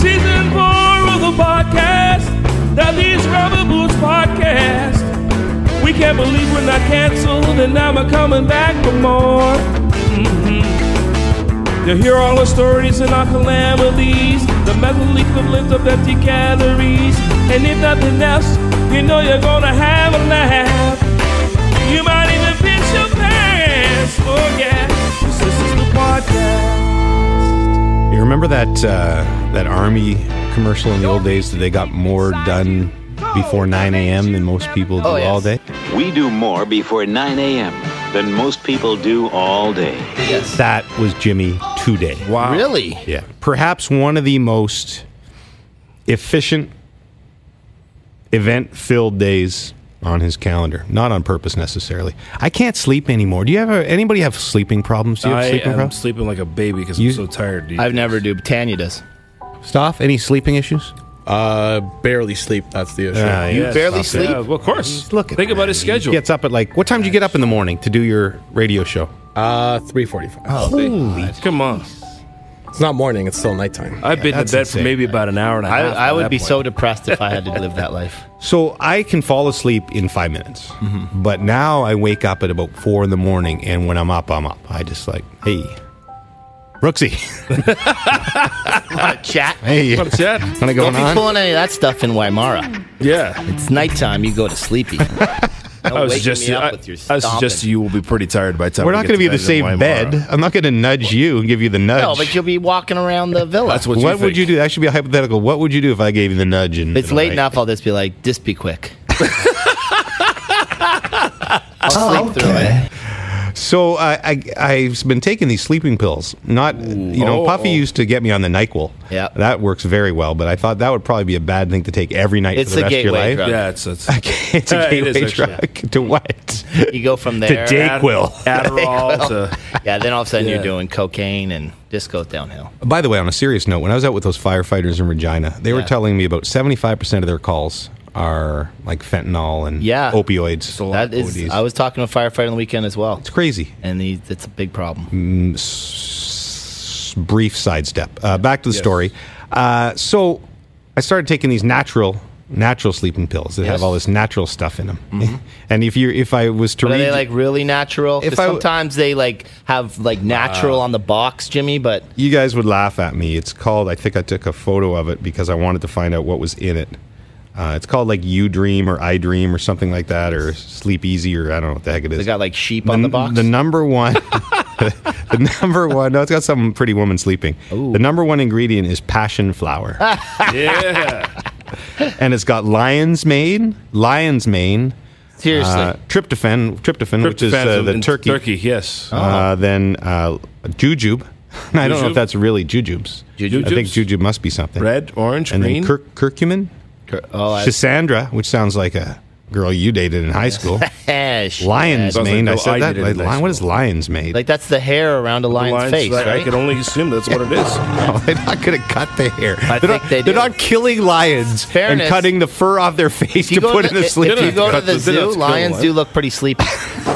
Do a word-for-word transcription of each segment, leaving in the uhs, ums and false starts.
season four of the podcast, that is Rubber Boots Podcast. We can't believe we're not canceled, and now we're coming back for more. Mm-hmm. You'll hear all the stories and our calamities, the mental equivalent of empty calories. And if nothing else, you know you're gonna have a laugh. You might even pinch your pants. Oh yeah, this is the podcast. You remember that uh, that Army commercial in the old days that they got more done before nine a.m. than most people do oh, yes. all day? We do more before nine a.m. than most people do all day. Yes. That was Jimmy today. Wow. Really? Yeah. Perhaps one of the most efficient, event-filled days on his calendar. Not on purpose necessarily. I can't sleep anymore. Do you have a, anybody have sleeping problems? Do you have I sleeping am problems? sleeping like a baby because I'm so tired. Dude. I've never do. Tanya does. Stoff, any sleeping issues? Uh, barely sleep. That's the issue. Uh, you yes, barely sleep? Yeah, well, of course. Look at Think that. about his schedule. He gets up at like, what time do you get up in the morning to do your radio show? Uh, three forty-five. Oh, holy! Come on. It's not morning. It's still nighttime. I've been in bed insane. for maybe about an hour and a I, half. I would be point. so depressed if I had to live that life. So I can fall asleep in five minutes, mm-hmm. but now I wake up at about four in the morning, and when I'm up, I'm up. I just like, hey, Brooksy. Want to chat? Hey, Want to chat? Want to go Don't be on? pulling any of that stuff in Waimara. Yeah. It's nighttime. You go to sleepy. I was just, I, I suggest you will be pretty tired by the time we're we not going to be to in the same bed. I'm not going to nudge you and give you the nudge. No, but you'll be walking around the villa. That's what. What you would think. you do? That should be a hypothetical. What would you do if I gave you the nudge? And If it's late enough, I'll just be like, just be quick. I'll sleep okay. through it. So uh, I, I've been taking these sleeping pills. Not, you know, Oh, Puffy oh. used to get me on the NyQuil. Yeah. That works very well, but I thought that would probably be a bad thing to take every night It's for the a rest of your gateway life. drug. Yeah, it's it's, It's a Uh, it gateway is actually. drug to what? You go from To there. Dayquil. Adderall to. Yeah, then all of a sudden Yeah. you're doing cocaine and just goes downhill. By the way, on a serious note, when I was out with those firefighters in Regina, they were Yeah. telling me about seventy-five percent of their calls are like fentanyl and Yeah. opioids. That is, O Ds. I was talking to a firefighter on the weekend as well, It's crazy. and he, it's a big problem. Mm, s- brief sidestep. Uh, back to the story. Uh, so I started taking these natural natural sleeping pills that Yes. have all this natural stuff in them. And if you if I was to But are read, they like really natural? If 'Cause I- sometimes they like have like natural on the box, Jimmy. But you guys would laugh at me. It's called. I think I took a photo of it because I wanted to find out what was in it. Uh, it's called like You Dream or I Dream or something like that, or Sleep Easy, or I don't know what the heck it is. they got like sheep on the box. The number one, the number one. No, it's got some pretty woman sleeping. Ooh. The number one ingredient is passion flower, Yeah. and it's got lion's mane, lion's mane, Seriously, uh, tryptophan, tryptophan, which is Tryptophan uh, the in turkey. Turkey, yes. Uh, then uh, jujube. I don't know Jujube? if that's really jujubes. Jujubes? I think jujube must be something. Red, orange, and green. then cur- curcumin. oh, I, Cassandra, which sounds like a girl you dated in high school. Ash, Lion's Sounds like mane. a I girl said I that. dated in Like, high lion, what is lion's mane? like that's the hair around a The lion's lines, face, I, right? I can only assume that's what it is. No, they're not going to cut the hair. I they're think not, they They're do. not killing lions Fairness. and cutting the fur off their face to You go put to in the, the sleep. if you go to Cut the the- they don't zoo, have to kill lions one. do look pretty sleepy.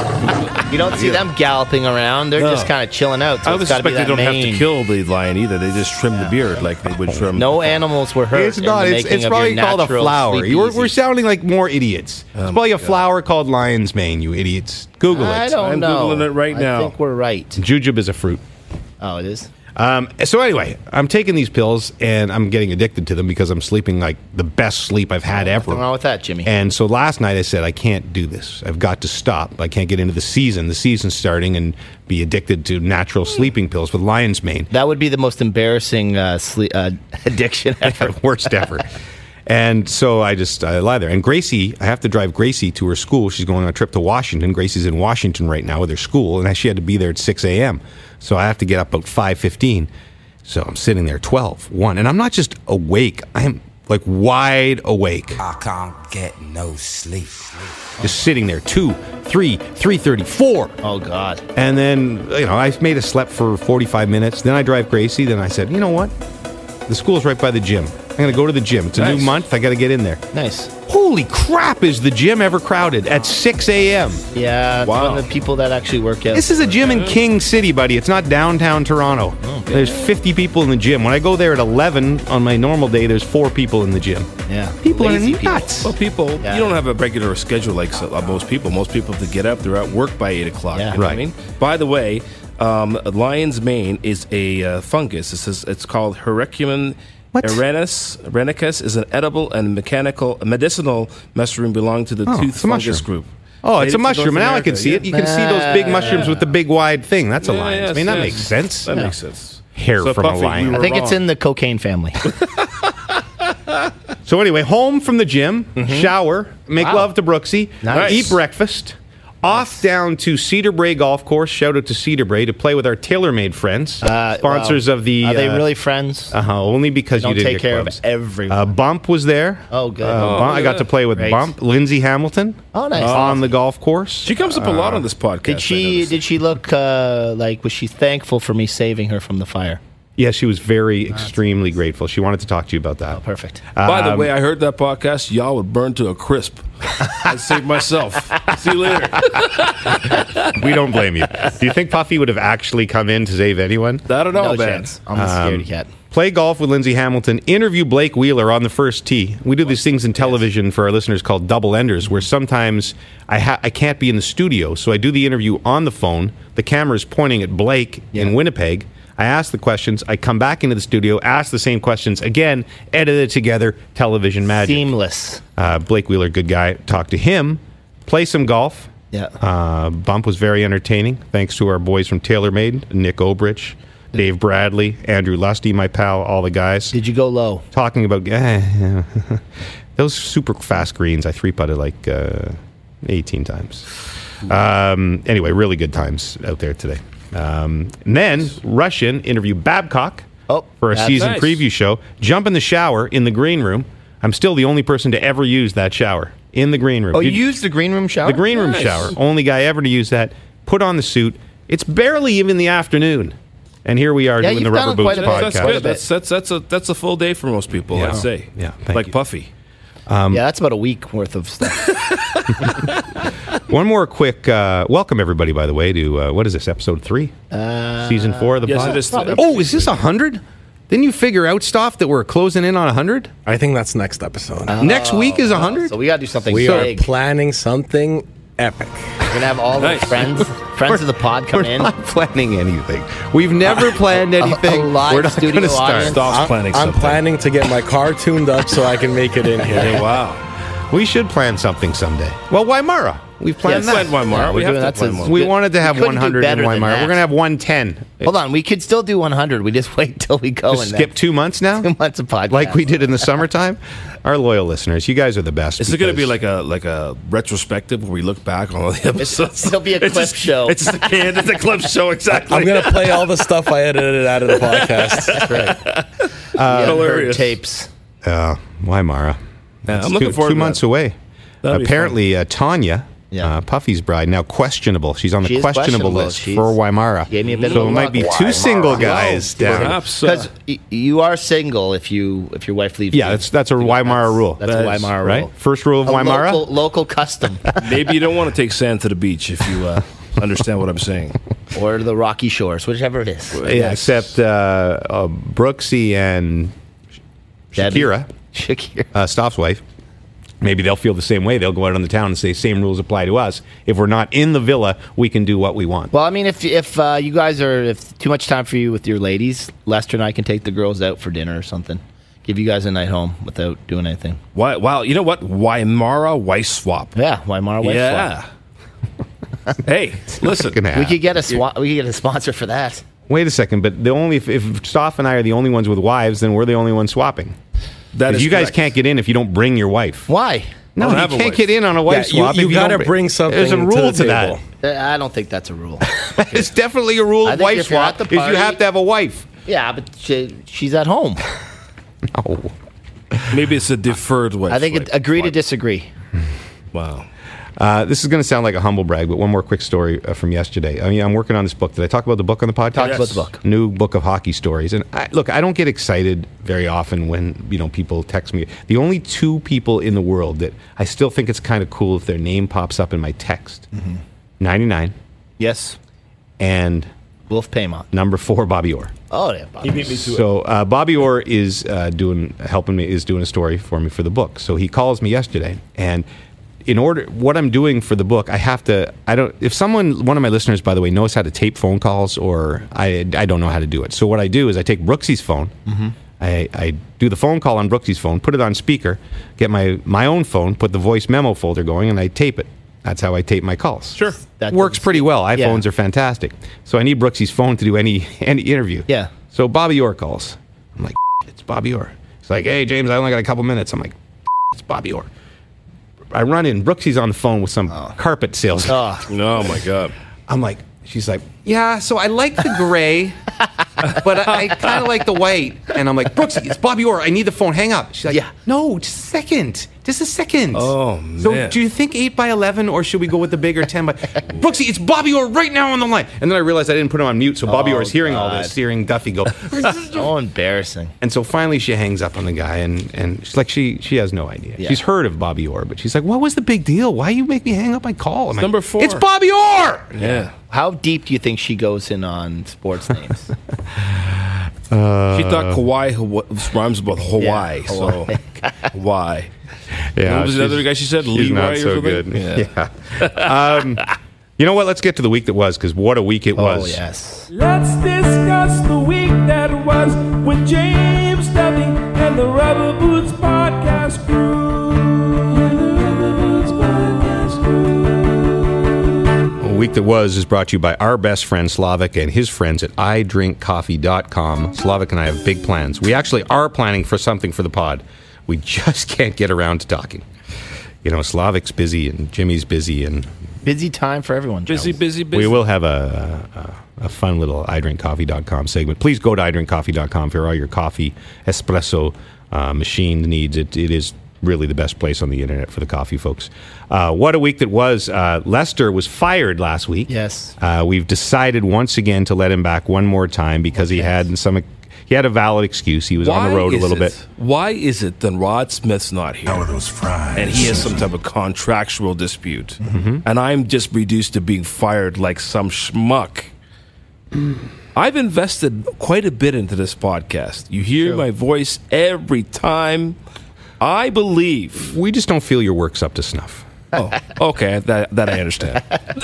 You don't see them galloping around; they're No. just kind of chilling out. So I it's would got to be suspect they that don't mane. have to kill the lion either. They just trim the beard like they would trim. No animals were hurt. It's not. In the It's, making it's of probably your called a natural flower. Sleep You we're, Easy. we're sounding like more idiots. it's probably a flower called lion's mane, you idiots. Google it. I don't I'm know. Googling it right I now. think we're right. Jujube is a fruit. Oh, it is. Um, so anyway, I'm taking these pills and I'm getting addicted to them because I'm sleeping like the best sleep I've had ever. Nothing wrong with that, Jimmy. And so last night I said, I can't do this. I've got to stop. I can't get into the season. The season's starting and be addicted to natural sleeping pills with lion's mane. That would be the most embarrassing uh, sleep, uh, addiction ever. Worst ever. And so I just I lie there. And Gracie, I have to drive Gracie to her school. She's going on a trip to Washington. Gracie's in Washington right now with her school, and she had to be there at six a.m. So I have to get up about five fifteen. So I'm sitting there twelve, one. And I'm not just awake. I'm like wide awake. I can't get no sleep. Just sitting there, two, three, three thirty, four. Oh, God. And then, you know, I made a slept for forty-five minutes. Then I drive Gracie. Then I said, you know what? The school's right by the gym. I'm going to go to the gym. It's a Nice. new month. I got to get in there. Nice. Holy crap, is the gym ever crowded at six a.m.? Yeah, it's Wow. one of the people that actually work out. This is a gym in King City, buddy. It's not downtown Toronto. There's fifty people in the gym. When I go there at eleven on my normal day, there's four people in the gym. yeah. People Lazy are nuts. Well, people, Yeah. you don't have a regular schedule like so, uh, most people. Most people have to get up. They're at work by eight o'clock. Yeah. You know what I Right. mean? By the way, um, lion's mane is a uh, fungus. It says it's called Hericium What? Erenis. Erenicus is an edible and mechanical medicinal mushroom belonging to the Oh, tooth it's a fungus mushroom. group. Oh, it's Native a to mushroom. North Now I America, can see yeah. it. You can see those big mushrooms with the big wide thing. That's a Yeah, lion's yes, mane. That yes. makes sense. That makes sense. Hair So, from a Puffy, lion. we I were think it's wrong. in the cocaine family. So anyway, home from the gym, shower, make Wow. love to Brooksy, Nice. eat breakfast, off down to Cedar Brae Golf Course. Shout out to Cedar Brae to play with our TaylorMade friends, Uh, sponsors wow. of the. Are they uh, really friends? Uh-huh, only because Don't you didn't take get care clubs. of everyone. Uh, Bump was there. Oh, good. Uh, Oh, Bump- I got yeah. to play with Great. Bump. Lindsay Hamilton. Oh, nice. On the golf course. She comes up a lot on this podcast. Did I she? noticed. Did she look uh, like? Was she thankful for me saving her from the fire? Yeah, she was very extremely grateful. She wanted to talk to you about that. Oh, perfect. By the Um, way, I heard that podcast. Y'all would burn to a crisp. I saved myself. See you later. We don't blame you. Do you think Puffy would have actually come in to save anyone? I don't know, No man. chance. I'm a scaredy cat. Play golf with Lindsay Hamilton. Interview Blake Wheeler on the first tee. We do these things in television for our listeners called double enders, where sometimes I ha- I can't be in the studio, so I do the interview on the phone. The camera is pointing at Blake in Winnipeg. I ask the questions. I come back into the studio, ask the same questions again, edit it together. Television magic. Seamless. Uh, Blake Wheeler, good guy. Talk to him. Play some golf. Yeah. Uh, Bump was very entertaining. Thanks to our boys from TaylorMade, Nick Obrich, Dave Bradley, Andrew Lusty, my pal, all the guys. Did you go low? Talking about eh, those super fast greens. I three putted like uh, eighteen times. Um, anyway, really good times out there today. Um, and then rush in, interview Babcock Oh, for a that's season nice. preview show. Jump in the shower in the green room. I'm still the only person to ever use that shower in the green room. Oh, you Did- used the green room shower? the green room Nice. shower. Only guy ever to use that. Put on the suit. It's barely even the afternoon. And here we are Yeah, doing the you've Rubber done Boots quite a- podcast. That's Quite a good. bit. That's, that's, that's, a, that's a full day for most people, Yeah. I'd say. Yeah, thank like you. Puffy. yeah, that's about a week worth of stuff. One more quick uh, welcome, everybody, by the way, to uh, what is this, episode three? Uh, Season four of the yes, pod? it is. Oh, is this one hundred? Didn't you figure out, Stoff, that we're closing in on one hundred? I think that's next episode. Next week is one hundred? So we got to do something we big. are planning something epic. We're gonna have all Nice. the friends, friends of the pod come We're in. not planning anything. We've never planned anything. a live we're not studio going to start. audience. Stoff's I'm, planning I'm something. planning to get my car tuned up so I can make it in here. Yeah, wow. We should plan something someday. Well, Waimara. We've planned Yes. that. Plan Weimar. Yeah, we we're have doing- to that's plan a- Weimar. We We- wanted to have we couldn't one do hundred better in than Waimara. that. We're going to have one ten. Hold on, we could still do one hundred. We just wait till we go and Skip two months now? two months of podcast. Like we did in the summertime? Our loyal listeners, you guys are the best. Is it going to be because- like a like a retrospective where we look back on all the episodes? it'll be a It's clip just- show. It's just a can. It's a clip show. Exactly. I'm going to play all the stuff I edited out of the podcast. That's right. Uh, Yeah, hilarious. tapes. Uh, Waimara. Yeah, It's I'm looking two, forward two to months that. away. That'll be Apparently, uh, Tanya, Yeah. uh, Puffy's bride, now questionable. She's on the She is questionable questionable. list She's- for Waimara. Gave me a bit so of a it might look. be two Waimara. single guys Whoa. down. Perhaps. Uh, Because y- you are single if you if your wife leaves. Yeah, you. that's that's a You know, Waimara that's- rule. That's That a is, Waimara right? rule. First rule of A Waimara. local, local custom, maybe you don't want to take sand to the beach if you uh, understand what I'm saying. or the Rocky Shores, whichever it is. Yeah, except uh, uh, Brooksy and Debbie. Shakira, Shakira. uh, Stoff's wife. Maybe they'll feel the same way. They'll go out on the town and say, same rules apply to us. If we're not in the villa, we can do what we want. Well, I mean, if if uh, you guys are if too much time for you with your ladies, Lester and I can take the girls out for dinner or something. Give you guys a night home without doing anything. Why? Wow. You know what? Waimara wife swap. Yeah, Waimara wife Yeah. Hey, listen. Gonna swap. We happen. could get a swa- we could get a sponsor for that. Wait a second, but the only if, if Stoff and I are the only ones with wives, then we're the only ones swapping. That 'Cause is you guys correct. can't get in if you don't bring your wife. Why? No, I don't you have a can't wife. get in on a wife Yeah, you- swap. you if gotta don't bring something There's a to rule the to, that. table. Uh, I don't think that's a rule. It's definitely a rule I of think wife if you're at swap. the Is you party- have to have a wife. Yeah, but she, she's at home. Oh. Maybe it's a deferred wife. I think swap. it, agree to disagree. Wow. Uh, this is going to sound like a humble brag, but one more quick story uh, from yesterday. I mean, I'm working on this book. Did I talk about the book on the podcast? Talked about the book. New book of hockey stories. And I, look, I don't get excited very often when, you know, people text me. The only two people in the world that I still think it's kind of cool if their name pops up in my text. Mm-hmm. ninety-nine. Yes. And Wolf Paymont. number four, Bobby Orr. Oh, yeah. Bobby. He beat me to it. So uh, Bobby Orr is uh, doing helping me is doing a story for me for the book. So he calls me yesterday, and in order what I'm doing for the book, I have to. I don't. If someone, one of my listeners, by the way, knows how to tape phone calls, or I, I don't know how to do it. So what I do is I take Brooksy's phone. Mm-hmm. I, I do the phone call on Brooksy's phone, put it on speaker, get my my own phone, put the voice memo folder going, and I tape it. That's how I tape my calls. Sure. That Works pretty well. iPhones Yeah. are fantastic. So I need Brooksy's phone to do any any interview. Yeah. So Bobby Orr calls. I'm like, it's Bobby Orr. He's like, hey, James, I only got a couple minutes. I'm like, it's Bobby Orr. I run in. Brooksy's on the phone with some Oh. carpet salesman. Oh, Oh my God. I'm like, she's like, yeah, so I like the gray, but I, I kind of like the white. And I'm like, Brooksy, it's Bobby Orr. I need the phone. Hang up. She's like, Yeah. no, just a second. Just a second. Oh, So man. do you think eight by eleven or should we go with the bigger ten by... Brooksy, it's Bobby Orr right now on the line. And then I realized I didn't put him on mute, so Bobby Oh, Orr is hearing all God. this, hearing Duffy go... so embarrassing. And so finally she hangs up on the guy, and, and she's like, she she has no idea. Yeah. She's heard of Bobby Orr, but she's like, what was the big deal? Why you make me hang up my call? I'm like, number four. It's Bobby Orr! Yeah. How deep do you think she goes in on sports names? She thought Kauai Hawa- rhymes with Hawaii. Yeah, So why? Yeah, What was the she's- other guy she said? she's Leroy not or so something? good. Yeah. um, you know what? Let's get to the week that was, because what a week it was. Oh, yes. Let's discuss the week that was with James Duffy and the Rubber Boots Podcast Crew. The Rubber Boots Podcast Crew. The week that was is brought to you by our best friend Slavik and his friends at i drink coffee dot com. Slavik and I have big plans. We actually are planning for something for the pod. We just can't get around to talking. You know, Slavik's busy and Jimmy's busy, and Busy time for everyone. Busy, Charles. busy, busy. we will have a, a, a fun little i drink coffee dot com segment. Please go to i drink coffee dot com for all your coffee, espresso, uh, machine needs. It, it is really the best place on the internet for the coffee folks. Uh, what a week that was. Uh, Lester was fired last week. Yes. Uh, we've decided once again to let him back one more time because he had some... He had a valid excuse. He was on the road a is little it- bit. Why is it that Rod Smith's not here? How are those fries? And he has some type of contractual dispute. Mm-hmm. And I'm just reduced to being fired like some schmuck. I've invested quite a bit into this podcast. You hear my voice every time. I believe. We just don't feel your work's up to snuff. Oh, okay. That, that I understand.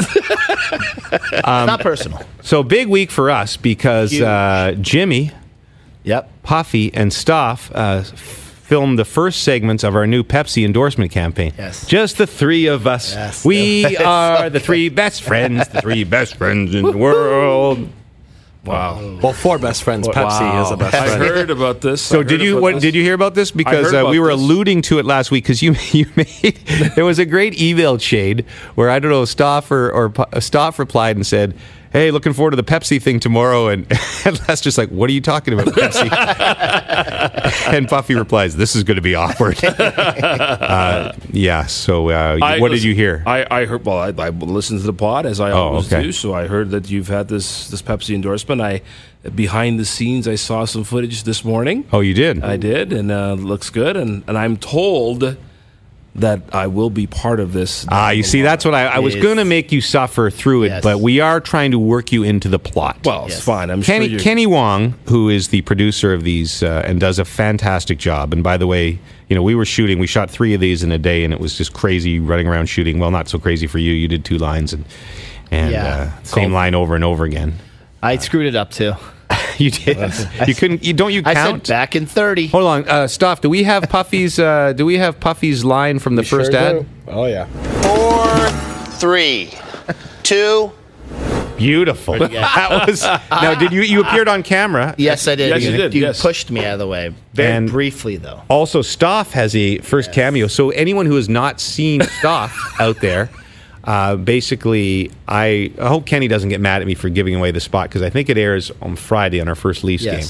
It's not personal. So big week for us because Huge. uh, Jimmy, Yep. Puffy, and Stoff uh, f- filmed the first segments of our new Pepsi endorsement campaign. Yes. Just the three of us. Yes. We are the three best friends, the three best friends in the world. Wow. Well, four best friends. Pepsi is a best I friend. heard about this. I So heard did you about what, this. did you hear about this? Because heard uh, we about were this. alluding to it last week because you you made there was a great email shade where I don't know Stoff or, or Pu- Stoff replied and said, "Hey, looking forward to the Pepsi thing tomorrow," and, and Lester's like, "What are you talking about, Pepsi?" And Puffy replies, "This is going to be awkward." uh, yeah. So uh, I- what did listen, you hear? I, I heard. Well, I, I listened to the pod as I Oh, always okay. do. So I heard that you've had this this Pepsi endorsement. I behind the scenes, I saw some footage this morning. Oh, you did. I did, and uh, looks good. And, and I'm told that I will be part of this. Ah, you see, that's what I, I was It is- going to make you suffer through it, Yes. but we are trying to work you into the plot. Well, it's Yes. fine. I'm Kenny, sure you're, Kenny Wong, who is the producer of these uh, and does a fantastic job. And by the way, you know, we were shooting, we shot three of these in a day, and it was just crazy running around shooting. Well, not so crazy for you. You did two lines and and Yeah. uh, same line over and over again. I screwed it up too. You did. You couldn't. You don't. You I count. said back in thirty. Hold on, uh, Stoff. Do we have Puffy's? Uh, do we have Puffy's line from the Sure first do. ad? Oh, yeah. Four, three, two. Beautiful. That was. Now, did you? You appeared on camera. Yes, I did. Yes, you did, You yes. pushed me out of the way very And- briefly, though. Also, Stoff has a first cameo. So anyone who has not seen Stoff out there, uh, basically, I, I hope Kenny doesn't get mad at me for giving away the spot because I think it airs on Friday on our first Leafs Yes. game.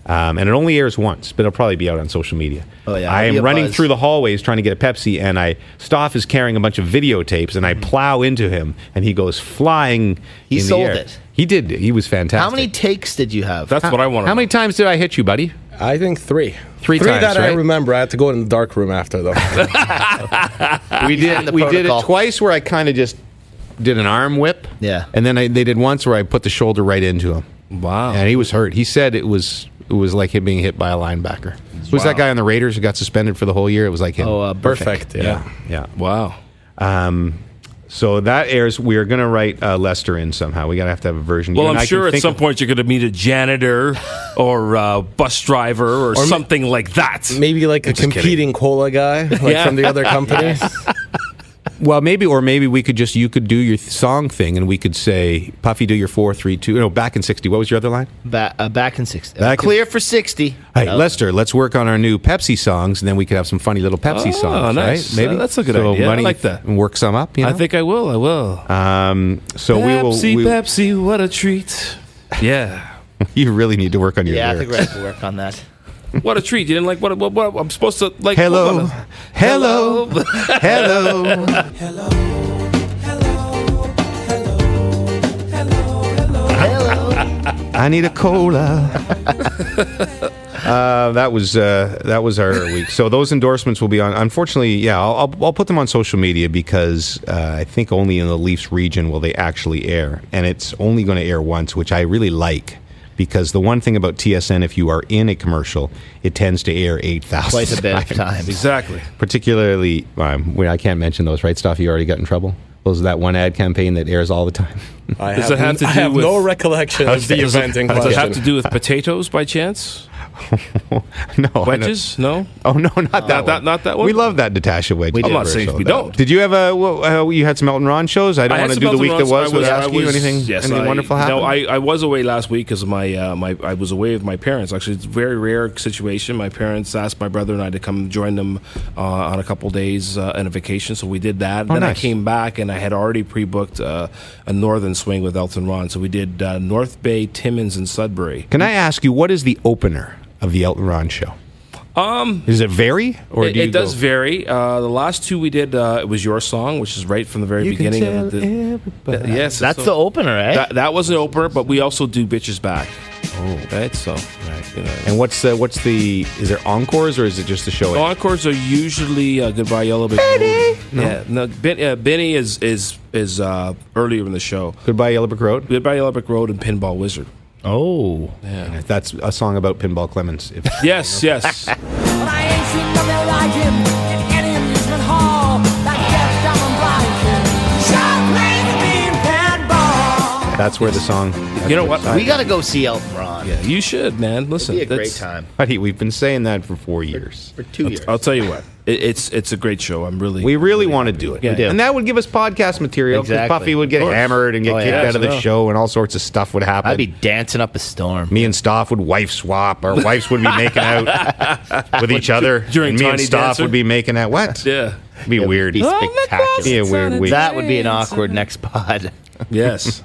Um, and it only airs once, but it'll probably be out on social media. Oh, yeah. I It'll be am a running buzz. through the hallways trying to get a Pepsi, and I Stoff is carrying a bunch of videotapes, and I plow into him, and he goes flying He in sold the air. it. He did. He was fantastic. How many takes did you have? That's what I want to How many times did I hit you, buddy? I think three. Three Three times, that I right? remember. I had to go in the dark room after, though. We He's in did. the We did it protocol. twice where I kind of just did an arm whip. Yeah. And then I, they did once where I put the shoulder right into him. Wow. And he was hurt. He said it was it was like him being hit by a linebacker. Who's that guy on the Raiders who got suspended for the whole year? It was like him. Oh, uh, Perfect. Yeah. yeah. Yeah. Wow. Um, so that airs. We are going to write uh, Lester in somehow. We got to have to have a version. Well, You and I'm I sure can at think some of- point you're going to meet a janitor or a bus driver or, ma- something like that. Maybe like a just kidding. competing cola guy, like Yeah. from the other company. Well, maybe, or maybe we could just, you could do your th- song thing and we could say, Puffy, do your four, three, two, no, back in sixty. What was your other line? Ba- uh, back in sixty. Back in- Clear for sixty. Hey, Oh. Lester, let's work on our new Pepsi songs and then we could have some funny little Pepsi Oh, songs, nice. right? Maybe? Uh, that's a good So idea. I money- like that. And work some up, you know? I think I will. I will. Um, so we will. Pepsi, we, Pepsi, what a treat. Yeah. You really need to work on your Yeah, I think lyrics. we have to work on that. What a treat. You didn't like what, what, what I'm supposed to like. Hello, what- hello, hello. I need a cola. uh, that was uh, that was our week. So those endorsements will be on. Unfortunately, yeah, I'll, I'll, I'll put them on social media because uh, I think only in the Leafs region will they actually air, and it's only going to air once, which I really like. Because the one thing about T S N, if you are in a commercial, it tends to air eight thousand Quite a bit of times. Exactly. Particularly, um, well, I can't mention those, right, Stuff? You already got in trouble? Those are that one ad campaign that airs all the time. I Does have, it have to I do have with- no recollection of the Does it- event in Does it question. have to do with potatoes by chance? no. I Wedges? No? don't- Oh, no, not that Not that- one. not that one? We love that Natasha wedge. We do. I'm not saying commercial. we don't. Did you have a, well, uh, you had some Elton Ron shows? I don't I had want to some do the Elton week that Ron's- was I without I asking you anything, yes, anything I- wonderful happened? No, I, I was away last week because my, uh, my I was away with my parents. Actually, it's a very rare situation. My parents asked my brother and I to come join them uh, on a couple days uh, on a vacation, so we did that. Oh, then nice. I came back and I had already pre-booked uh, a northern swing with Elton Ron, so we did uh, North Bay, Timmins, and Sudbury. Can I ask you, what is the opener of the Elton Ron show? Um, Does it vary? Or it do you it does go- vary. Uh, the last two we did, uh, it was your song, which is right from the very You can beginning tell of the. everybody. Yes, That's so- the opener, eh? That, that was an opener, but we also do Bitches Back. Oh. Right, so. Right, you know. And what's the, what's the, is there encores or is it just the show? Encores are usually uh, Goodbye Yellow Brick Road. Yeah, no, ben, uh, Benny is is is uh, earlier in the show. Goodbye Yellow Brick Road? Goodbye Yellow Brick Road and Pinball Wizard. Oh. Yeah. That's a song about Pinball Clemens. If, Yes, yes. But I ain't seen nothing like him in any amusement hall. That deaf, dumb, and blind kid sure plays mean pinball. that's where the song. that's You know where what? the We song- got to go see Elton Ron. Yeah, you should, man. Listen, It'd be a great that's- time. Buddy, we've been saying that for four years. For two years. I'll tell you what, it, it's it's a great show. I'm really. We really want to do it. Yeah. We do. And that would give us podcast material. 'cause Exactly. Puffy would get Of course. hammered and get Oh, kicked yeah. out of the Yeah. show and all sorts of stuff would happen. I'd be dancing up a storm. Me and Stoff would wife swap. Our wives would be making out with each other. During and me and Tiny Stoff Dancer? would be making out. What? Yeah. It'd be weird. Be spectacular. Be a weird week. That would be an awkward next pod. Yes.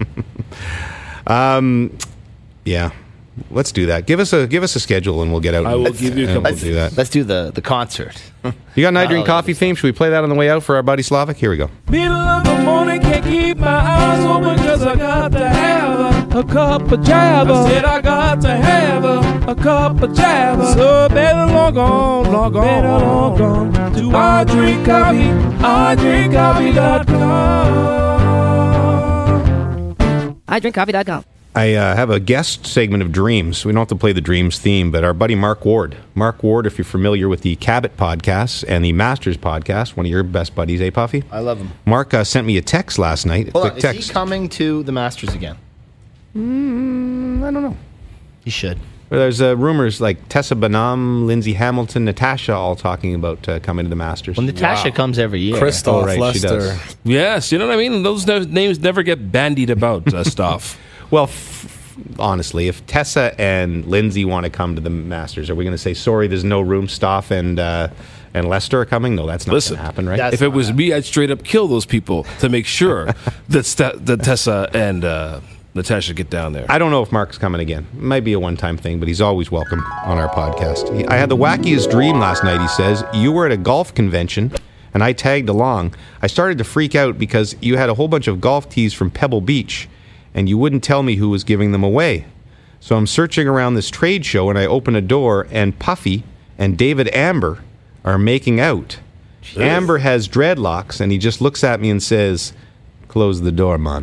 Yeah. Let's do that. Give us a give us a schedule and we'll get out. I and- will give you a and couple We'll do that. Let's do the, the concert. You got Night Drink Oh, Coffee theme? Should we play that on the way out for our buddy Slavic? Here we go. Middle of the morning, can't keep my eyes open cause I got to have a, a cup of java. I said I got to have a, a cup of java. So better log on, log on, better log on to I drink coffee, I drink coffee dot com. I drink coffee dot com. I uh, have a guest segment of Dreams. We don't have to play the Dreams theme, but our buddy Mark Ward. Mark Ward, if you're familiar with the Cabot podcast and the Masters podcast, one of your best buddies, eh, Puffy? I love him. Mark uh, sent me a text last night. A Hold quick on, is text. he coming to the Masters again? Mm, I don't know. He should. Well, there's uh, rumors like Tessa Bonham, Lindsay Hamilton, Natasha all talking about uh, coming to the Masters. Well, Natasha comes every year. Christoph Oh, right, she Lester. does. Yes, you know what I mean? Those ne- names never get bandied about uh, stuff. Well, f- honestly, if Tessa and Lindsay want to come to the Masters, are we going to say, sorry, there's no room, Stoff and uh, and Lester are coming? No, that's not going Listen, to happen, right? that's- If it was me, I'd straight up kill those people to make sure that St- that Tessa and uh, Natasha get down there. I don't know if Mark's coming again. It might be a one-time thing, but he's always welcome on our podcast. He, I had the wackiest dream last night, he says. You were at a golf convention, and I tagged along. I started to freak out because you had a whole bunch of golf tees from Pebble Beach, and you wouldn't tell me who was giving them away. So I'm searching around this trade show, and I open a door, and Puffy and David Amber are making out. Jeez. Amber has dreadlocks, and he just looks at me and says, "Close the door, man."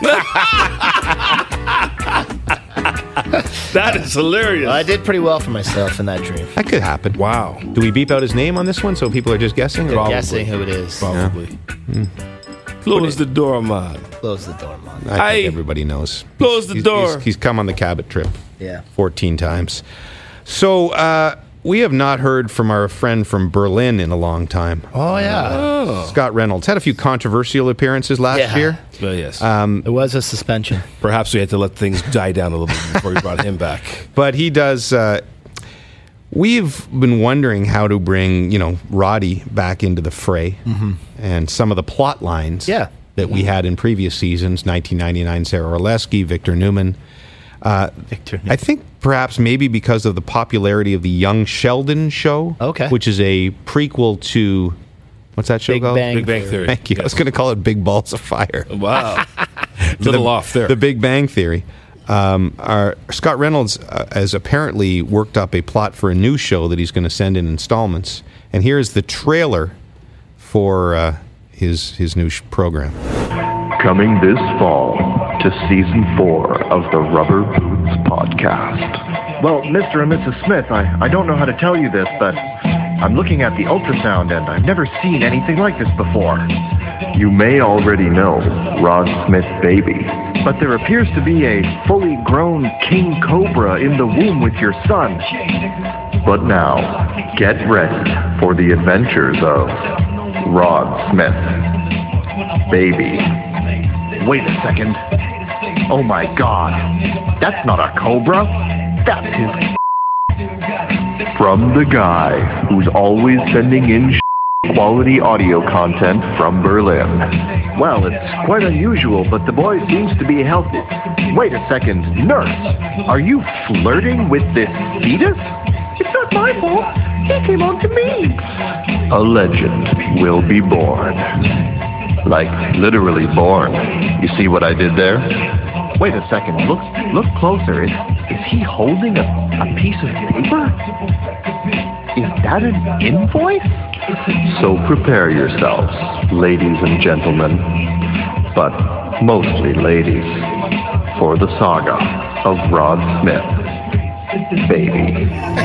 That is hilarious. Well, I did pretty well for myself in that dream. That could happen. Wow. Do we beep out his name on this one so people are just guessing? They're Probably. guessing who it is. Probably. Yeah. Close the door, man. Close the door, man. I think I- everybody knows. Close the He's- door. He's, he's come on the Cabot trip Yeah. fourteen times. So uh, we have not heard from our friend from Berlin in a long time. Oh, yeah. Oh. Scott Reynolds had a few controversial appearances last Yeah. year. Well, yes. Um, It was a suspension. Perhaps we had to let things die down a little bit before we brought him back. But he does. Uh, we've been wondering how to bring, you know, Roddy back into the fray, mm-hmm. and some of the plot lines Yeah. that we had in previous seasons. nineteen ninety-nine, Sarah Orlesky, Victor Newman. Uh, Victor Newman. I think perhaps maybe because of the popularity of the Young Sheldon show, Okay. which is a prequel to what's that show Big called? Bang. Big Bang Theory. Thank you. I was going to call it Big Balls of Fire. Wow. Little the, off there. The Big Bang Theory. Um, our Scott Reynolds uh, has apparently worked up a plot for a new show that he's going to send in installments. And here's the trailer for uh, his his new sh- program. Coming this fall to season four of the Rubber Boots podcast. Well, Mister and Missus Smith, I, I don't know how to tell you this, but I'm looking at the ultrasound and I've never seen anything like this before. You may already know Rod Smith's baby, but there appears to be a fully grown king cobra in the womb with your son. But now, get ready for the adventures of Rod Smith, baby. Wait a second. Oh my God, that's not a cobra. That's his. From the guy who's always sending in quality audio content from Berlin. Well, it's quite unusual, but the boy seems to be healthy. Wait a second, nurse. Are you flirting with this fetus? It's not my fault. He came on to me. A legend will be born. Like, literally born. You see what I did there? Wait a second. Look look closer. Is, is he holding a, a piece of paper? Is that an invoice? So prepare yourselves, ladies and gentlemen, but mostly ladies, for the saga of Rod Smith, baby.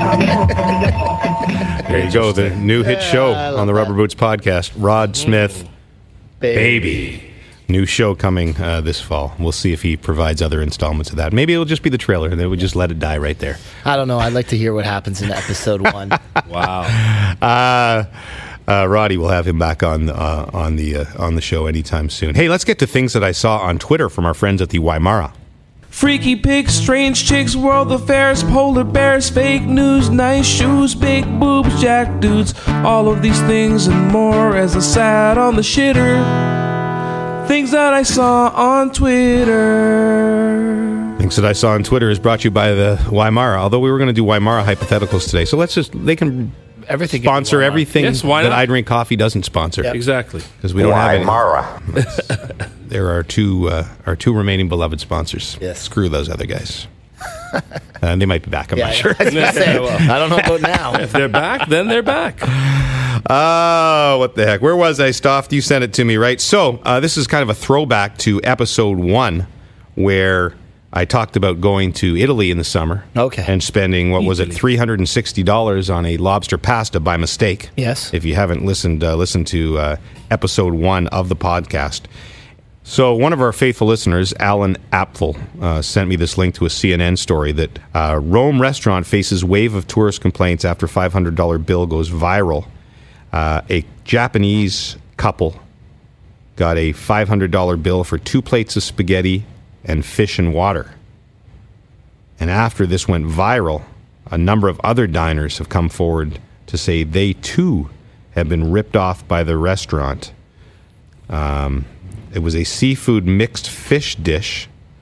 There you go, the new hit show on the Rubber Boots podcast, Rod Smith, Baby. New show coming uh, this fall. We'll see if he provides other installments of that. Maybe it'll just be the trailer, and then we just let it die right there. I don't know. I'd like to hear what happens in episode one. Wow. Uh, uh, Roddy will have him back on uh, on the uh, on the show anytime soon. Hey, let's get to things that I saw on Twitter from our friends at the Weimara. Freaky pigs, strange chicks, world affairs, polar bears, fake news, nice shoes, big boobs, jack dudes. All of these things and more as I sat on the shitter. Things that I saw on Twitter. Things that I saw on Twitter is brought to you by the Weimara. Although we were going to do Weimara hypotheticals today, so let's just they can Everything can be sponsor Weimara. everything Yes, why that not? I Drink Coffee doesn't sponsor. Yep. Exactly. Because we don't have Weimara. any. There are two uh, our two remaining beloved sponsors. Yes. Screw those other guys. uh, they might be back. I'm Yeah, not sure. I was gonna say, I don't know about now. If they're back, then they're back. Oh, what the heck? Where was I, Stoff? You sent it to me, right? So, uh, this is kind of a throwback to episode one, where I talked about going to Italy in the summer. Okay. And spending, what was it, three hundred sixty dollars on a lobster pasta by mistake. Yes. If you haven't listened, uh, listen to uh, episode one of the podcast. So one of our faithful listeners, Alan Apfel, uh, sent me this link to a C N N story that uh, Rome restaurant faces wave of tourist complaints after five hundred dollars bill goes viral. Uh, a Japanese couple got a five hundred dollars bill for two plates of spaghetti and fish and water. And after this went viral, a number of other diners have come forward to say they too have been ripped off by the restaurant. Um, it was a seafood mixed fish dish,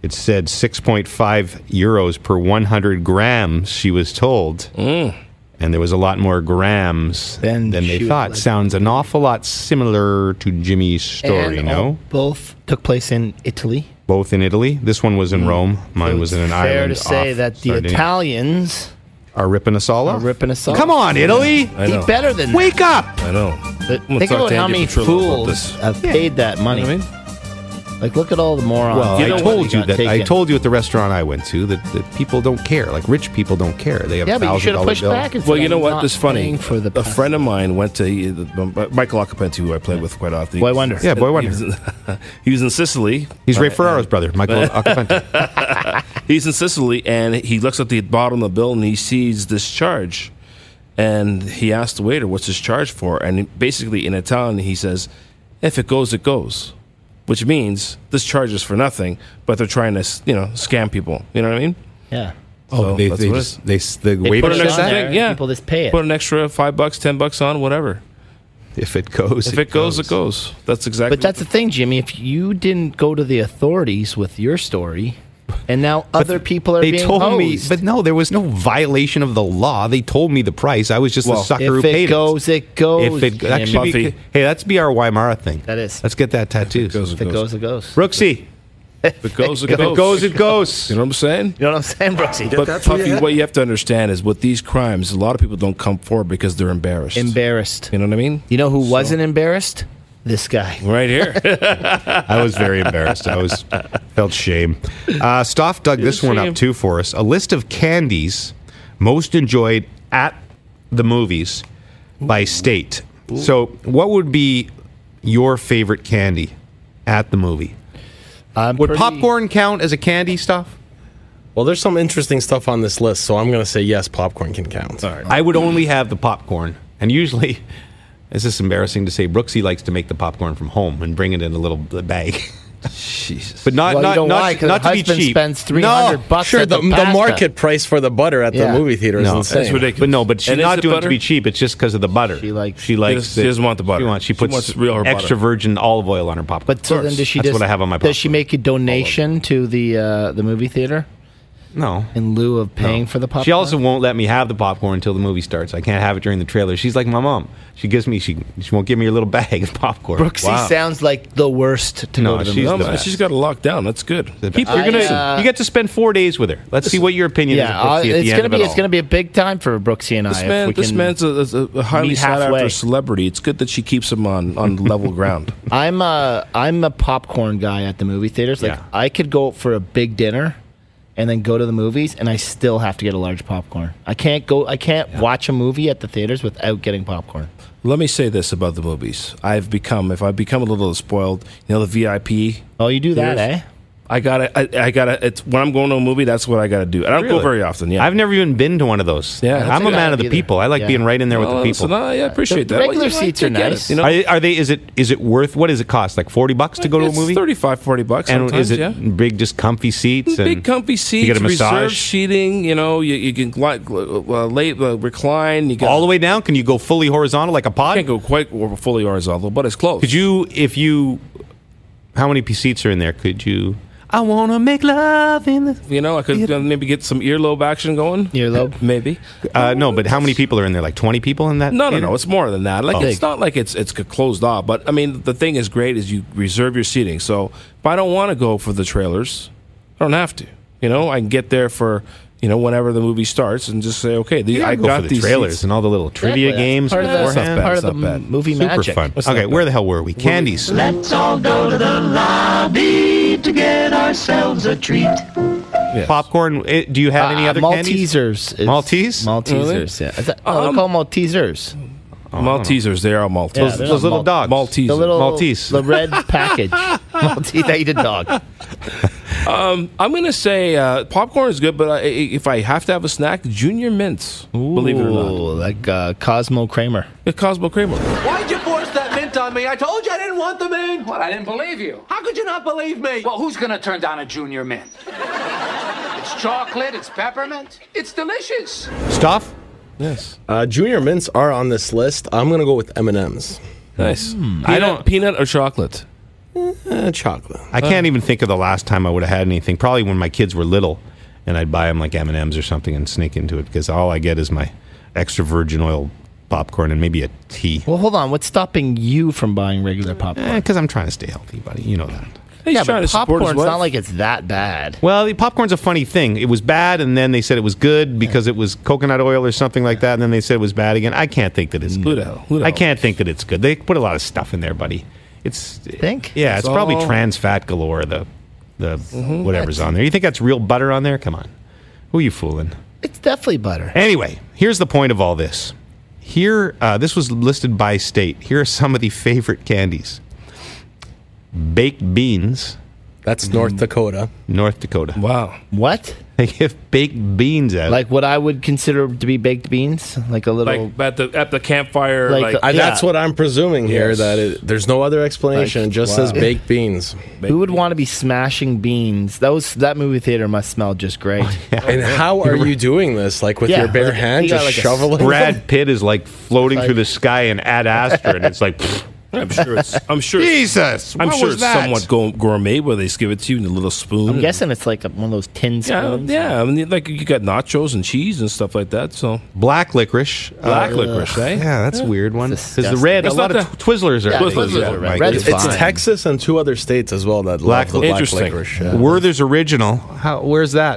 It said six point five euros per one hundred grams, she was told. Mm. And there was a lot more grams Then than they she thought. was like- Sounds an awful lot similar to Jimmy's story, and no? all- both took place in Italy. Both in Italy. This one was in Rome. Mine So was in it's an fair island to say off that the Sardinia. Italians are ripping us all are off. ripping us off. Come on, Italy! I know. Be better than Wake up! I know. that. I'm gonna Think talk about to how Andy many Petrillo about fools this. have paid that money. You know what I mean? Like, look at all the morons. Well, that I got told you that. I taken. told you at the restaurant I went to that, that people don't care. Like rich people don't care. They have Yeah, but you should have one thousand dollar pushed bill. back. And Well, said, you know "I'm what? not This is funny. paying For the a friend of mine went to uh, Michael Acapenti, who I played with quite often. Boy Wonder. Yeah, Boy He Wonder. was in, he was in Sicily. He's Ray Uh, Ferraro's brother, Michael Acapenti. He's in Sicily, and he looks at the bottom of the bill, and he sees this charge. And he asked the waiter, "What's this charge for?" And basically, in Italian, he says, "If it goes, it goes," which means this charge is for nothing, but they're trying to, you know, scam people. You know what I mean? Yeah. Oh, So they, that's they what it just is. they s- the They waiter put it says on that. there. Yeah. People just pay it. Put an extra five bucks, ten bucks on, whatever. If it goes, If it goes, it goes. That's exactly. But that's the thing, Jimmy. If you didn't go to the authorities with your story, and now other people are They being told me, hosed. but no, there was no violation of the law. They told me the price. I was just Well, a sucker if who it paid goes, it goes. If it that Jimmy. should be, Puffy. hey, that's be our Weimara thing. That is. Let's get that tattooed. goes, If it goes, it goes. Brooksy, If it goes, it if goes. it goes, it goes. You know what I'm saying? You know what I'm saying, Brooksy? But Puffy, what you have to understand is with these crimes, a lot of people don't come forward because they're embarrassed. Embarrassed. You know what I mean? You know who wasn't embarrassed? This guy. Right here. I was very embarrassed. I was felt shame. Uh, Stoff dug this one shame. up too for us. A list of candies most enjoyed at the movies by state. So, what would be your favorite candy at the movie? I'm Would pretty- popcorn count as a candy, Stuff? Well, there's some interesting stuff on this list, so I'm going to say yes, popcorn can count. All right. I would only have the popcorn, and usually. Is this embarrassing to say? Brooksy likes to make the popcorn from home and bring it in a little bag. Jesus. But not Well, you not know not, why? 'Cause not her to be husband cheap. spends three hundred no, bucks Sure, at the, the, the pasta. market price for the butter at Yeah. the movie theater is No, insane. that's ridiculous. But no, but she's And is not it doing it butter? to be cheap. It's just because of the butter. She likes- She likes. She doesn't want the butter. She wants. She She puts wants real her extra butter. virgin olive oil on her popcorn. But so then does she That's just, what I have on my Does she popcorn. make a donation to the uh, the movie theater no. in lieu of paying for the popcorn? She also won't let me have the popcorn until the movie starts. I can't have it during the trailer. She's like my mom. She gives me. She she won't give me a little bag of popcorn. Brooksy Wow. sounds like the worst to No, go to the she's No, movie. the man, best. she's got it locked down. That's good. The- Keep You're I, gonna. uh, you get to spend four days with her. Let's see what your opinion Yeah, is. uh, Of Brooksy at the it's end gonna of be it it's all. gonna be a big time for Brooksy and I. This if man, we this can man's a, a, a highly meet sought halfway. after celebrity. It's good that she keeps him on, on level ground. I'm a I'm a popcorn guy at the movie theaters. Like Yeah. I could go for a big dinner and then go to the movies, and I still have to get a large popcorn. I can't go. I can't watch a movie at the theaters without getting popcorn. Let me say this about the movies. I've become, if I've become a little spoiled, you know, the V I P. Oh, you do that, Yes. eh? I gotta, I, I gotta. It's when I'm going to a movie. That's what I gotta do. I don't go Really? very often. Yeah, I've never even been to one of those. Yeah, I'm that's a a good man of the idea. people. I like Yeah. being right in there with Well, the people. So, no, yeah, I appreciate The that. regular Well, you seats I are get it, nice. You know, Are, are they? Is it? Is it worth? What does it cost? Like forty bucks to go to a it's movie? thirty-five, forty bucks. And sometimes, is it yeah. big, just comfy seats? And Big comfy seats, You get a reserved massage seating. You know, you, you can gli- uh, late uh, recline. You got, all the way down. Can you go fully horizontal like a pod? can't go quite fully horizontal, but it's close. Could you, if you, how many p- seats are in there? Could you? I wanna make love in the. You know, I could uh, maybe get some earlobe action going. Earlobe? maybe. Uh, no, but how many people are in there? Like twenty people in that? No, no, theater? no. It's more than that. Like Oh. it's not like it's it's closed off. But I mean, the thing is great is you reserve your seating. So if I don't want to go for the trailers, I don't have to. You know, I can get there for you know whenever the movie starts and just say, okay, the, You gotta I go got for the these trailers seats. and all the little trivia Exactly. games Part of the, beforehand. part It's of not the bad. m- movie Super magic. fun. It's Okay, not where bad. the hell were we? Candies. Let's all go to the lobby to get ourselves a treat. Yes. Popcorn. eh, Do you have any Uh, other candies? Maltesers. is- Maltese? Maltesers, yeah. Is that, oh, Um, they're called Maltesers. Maltesers. They are Maltesers. Yeah, Those, they're those not little Mal- dogs. Maltese. The little Maltese. the red package. Maltese. I eat a dog. Um, I'm gonna say uh, popcorn is good, but I, if I have to have a snack, Junior Mints. Believe it or not, Ooh, like uh, Cosmo Kramer. the Cosmo Kramer. Why'd you force that mint on me? I told you I didn't want the mint. What? I didn't believe you. How could you not believe me? Well, who's gonna turn down a junior mint? It's chocolate. It's peppermint. It's delicious. Stuff? Yes, Uh, Junior Mints are on this list. I'm going to go with M and M's. nice. I I don't- don't peanut or chocolate. Uh, chocolate. I can't even think of the last time I would have had anything. Probably when my kids were little, and I'd buy them like M and M's or something and sneak into it because all I get is my extra virgin oil popcorn and maybe a tea. Well, hold on. What's stopping you from buying regular popcorn? Because I'm trying to stay healthy, buddy. You know that. He's yeah, trying but to support his popcorn's wife. not like it's that bad. Well, the popcorn's a funny thing. It was bad, and then they said it was good because it was coconut oil or something like that, and then they said it was bad again. I can't think that it's good. Who the hell? Who the I hell? can't think that it's good. They put a lot of stuff in there, buddy. It's Think? Yeah, it's, It's probably all- trans fat galore. The the whatever's on there. You think that's real butter on there? Come on, who are you fooling? It's definitely butter. Anyway, here's the point of all this. Here, uh, this was listed by state. Here are some of the favorite candies: baked beans. That's North Dakota. North Dakota. Wow. What? They give baked beans out. Like what I would consider to be baked beans? Like a little... Like at the at the campfire. Like Like, the- I, Yeah. That's what I'm presuming here. Yes. That it, there's no other explanation. Like, it just wow. says baked beans. Who would want to be smashing beans? That was that movie theater must smell just great. And how are you doing this? Like with Yeah, your bare like, hand, you got just like a shoveling? them? Brad Pitt is like floating Like- through the sky in Ad Astra, and it's like, pfft, I'm sure it's. I'm sure. It's, Jesus, I'm what sure was it's that? somewhat go- gourmet where they just give it to you in a little spoon. I'm and- guessing it's like a, one of those tin Yeah, spoons. yeah. I mean, like you got nachos and cheese and stuff like that. So black licorice. black Uh, licorice, eh? Yeah, that's a weird one. It's Because the red, a It's lot not of tw- Twizzlers are. Yeah, Twizzlers, Twizzlers yeah. are red. My Red's goodness. It's fine. Texas and two other states as well that Black- love the black Interesting. licorice. Yeah. Werther's Original. How? Where's that?